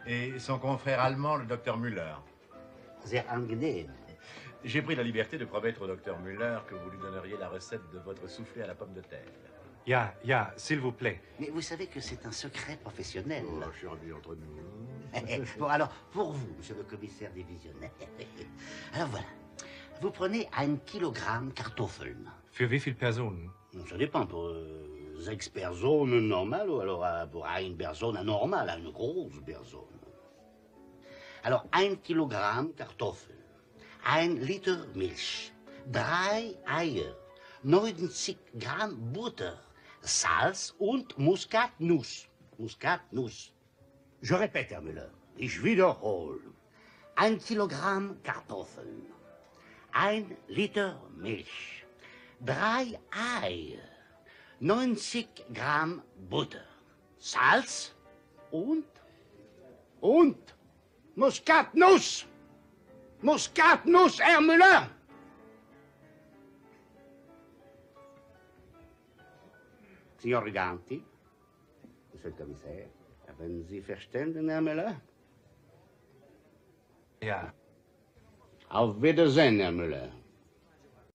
Et son confrère allemand, le docteur Müller. Sehr angenehm. J'ai pris la liberté de promettre au docteur Müller que vous lui donneriez la recette de votre soufflé à la pomme de terre. Ja, s'il vous plaît. Mais vous savez que c'est un secret professionnel. Oh, Charlie, entre nous. Bon, alors, pour vous, monsieur le commissaire divisionnaire, alors voilà, vous prenez 1 Kilogramm Kartoffeln. Für wie viele Personen? Ça dépend, pour 6 personnes normales, ou alors pour une personne anormale, une grosse personne. Alors, 1 Kilogramm Kartoffeln, 1 Liter Milch, 3 Eier, 90 Gramm Butter, Salz und Muskatnuss. Muskatnuss. Je répète, Herr Müller, ich wiederhole. 1 Kilogramm Kartoffeln, 1 Liter Milch, 3 Eier, 90 Gramm Butter, Salz und Muskatnuss. Muskatnuss, Herr Müller. Signor Riganti, Monsieur le Commissaire, haben Sie verstanden, Herr Müller? Ja. Auf Wiedersehen, Herr Müller.